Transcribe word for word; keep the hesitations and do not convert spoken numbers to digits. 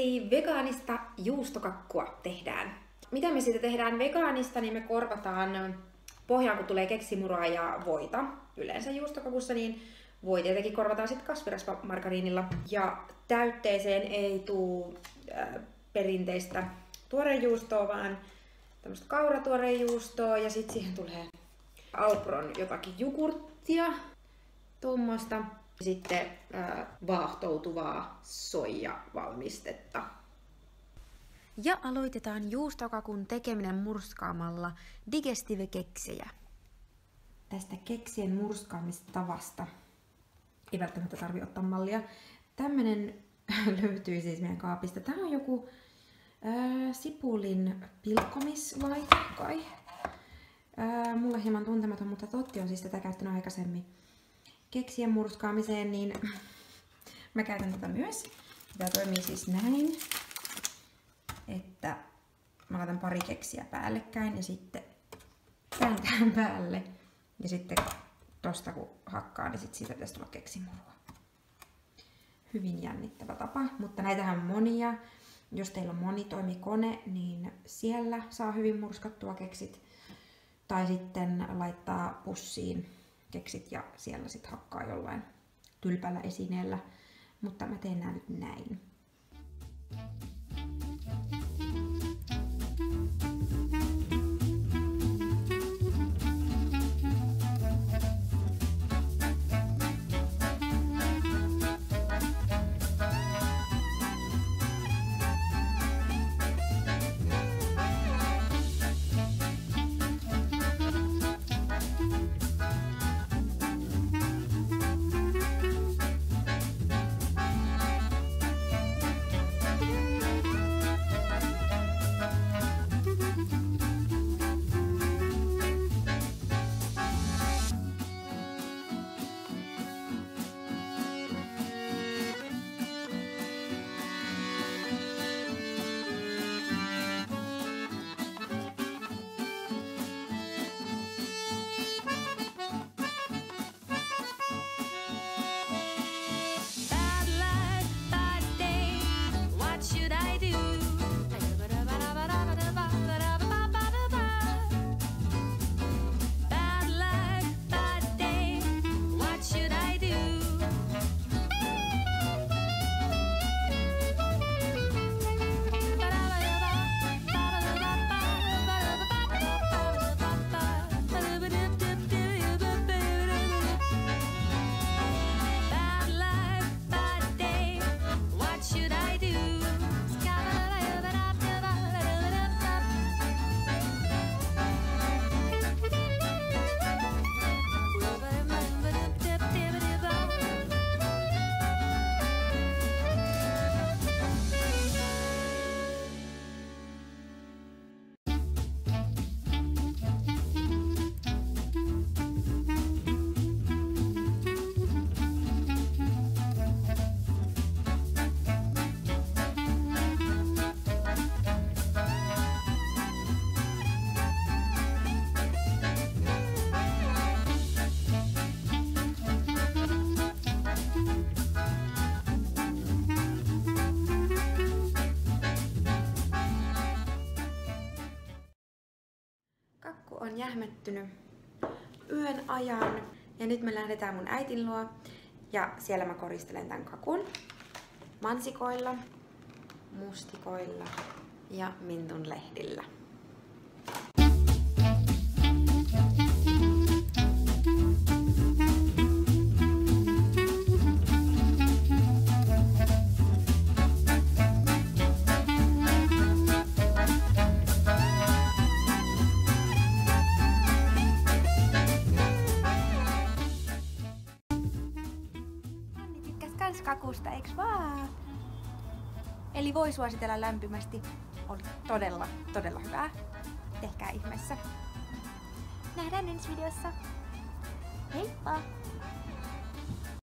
Eli vegaanista juustokakkua tehdään. Miten me siitä tehdään vegaanista, niin me korvataan pohjaan, kun tulee keksimuraa ja voita. Yleensä juustokakussa, niin voi tietenkin korvataan sitten kasvirasvamargariinilla. Ja täytteeseen ei tule äh, perinteistä tuorejuustoa, vaan tämmöistä kauratuorejuustoa ja sitten siihen tulee Alpron jotakin jogurttia, tuommoista. Sitten äh, vaahtoutuvaa soijavalmistetta. Ja aloitetaan juustokakun tekeminen murskaamalla digestive-keksejä. Tästä keksien murskaamistavasta ei välttämättä tarvitse ottaa mallia. Tämmönen löytyy siis meidän kaapista. Tää on joku ää, sipulin pilkkomislaite kai. Ää, mulle hieman tuntematon, mutta Totti on siis tätä käyttänyt aikaisemmin keksien murskaamiseen, niin mä käytän tätä myös. Tämä toimii siis näin, että mä laitan pari keksiä päällekkäin ja sitten tämän tähän päälle. Ja sitten tosta kun hakkaa, niin sit siitä pitäisi tulla keksimurua. Hyvin jännittävä tapa, mutta näitähän on monia. Jos teillä on monitoimikone, niin siellä saa hyvin murskattua keksit. Tai sitten laittaa pussiin keksit ja siellä sitten hakkaa jollain tylpällä esineellä. Mutta mä teen nää nyt näin. Kakku on jähmettynyt yön ajan ja nyt me lähdetään mun äitin luo ja siellä mä koristelen tän kakun mansikoilla, mustikoilla ja mintun lehdillä. Kakusta, eiks vaan? Eli voi suositella lämpimästi. Oli todella, todella hyvää. Tehkää ihmeessä. Nähdään ensi videossa. Heippa!